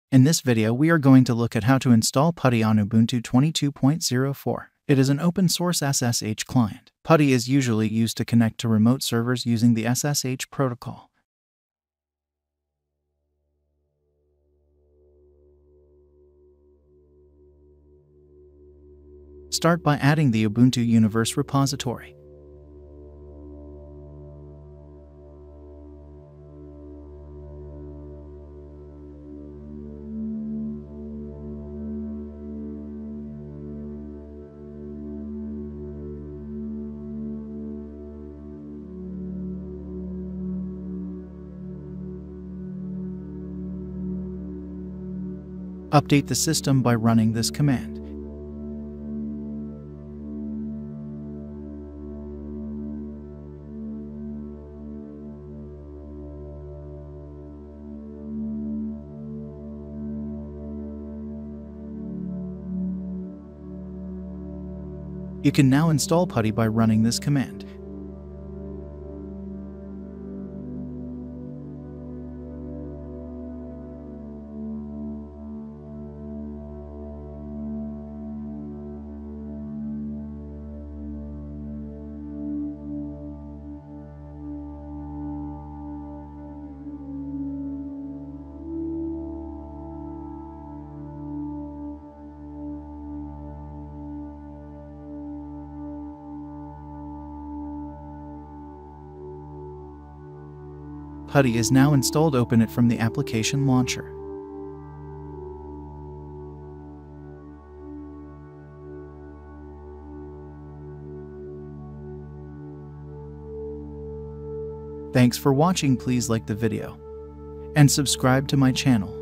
In this video, we are going to look at how to install PuTTY on Ubuntu 22.04. It is an open-source SSH client. PuTTY is usually used to connect to remote servers using the SSH protocol. Start by adding the Ubuntu Universe repository. Update the system by running this command. You can now install PuTTY by running this command. PuTTY is now installed. Open it from the application launcher. Thanks for watching. Please like the video and subscribe to my channel.